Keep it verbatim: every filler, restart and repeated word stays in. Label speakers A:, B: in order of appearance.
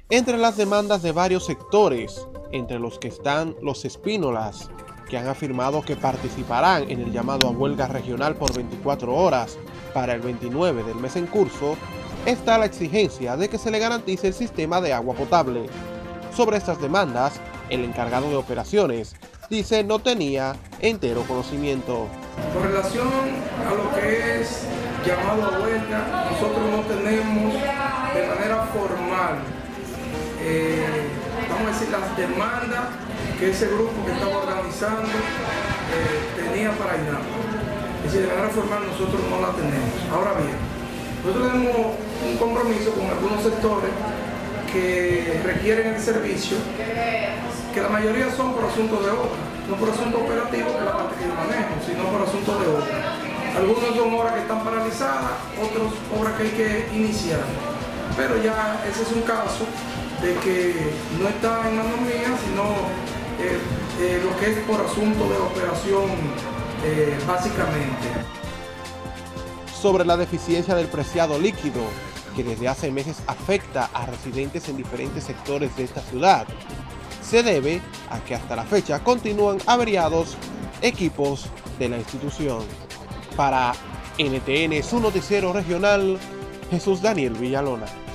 A: Entre las demandas de varios sectores, entre los que están los espínolas, que han afirmado que participarán en el llamado a huelga regional por veinticuatro horas para el veintinueve del mes en curso, está la exigencia de que se le garantice el sistema de agua potable. Sobre estas demandas, el encargado de operaciones dice no tenía entero conocimiento.
B: Con relación a lo que es llamado a huelga, nosotros no tenemos de manera formal, eh, vamos a decir, las demandas que ese grupo que estaba organizando eh, tenía para INAPA. Es decir, de manera formal nosotros no la tenemos. Ahora bien, nosotros tenemos un compromiso con algunos sectores que requieren el servicio, que la mayoría son por asuntos de obra, no por asuntos operativos, que es la parte que yo manejo, sino por asuntos de obra. Algunos son obras que están paralizadas, otros obras que hay que iniciar. Pero ya ese es un caso de que no está en manos mías, sino eh, eh, lo que es por asunto de operación eh, básicamente.
A: Sobre la deficiencia del preciado líquido, que desde hace meses afecta a residentes en diferentes sectores de esta ciudad, se debe a que hasta la fecha continúan averiados equipos de la institución. Para N T N, su noticiero regional, Jesús Daniel Villalona.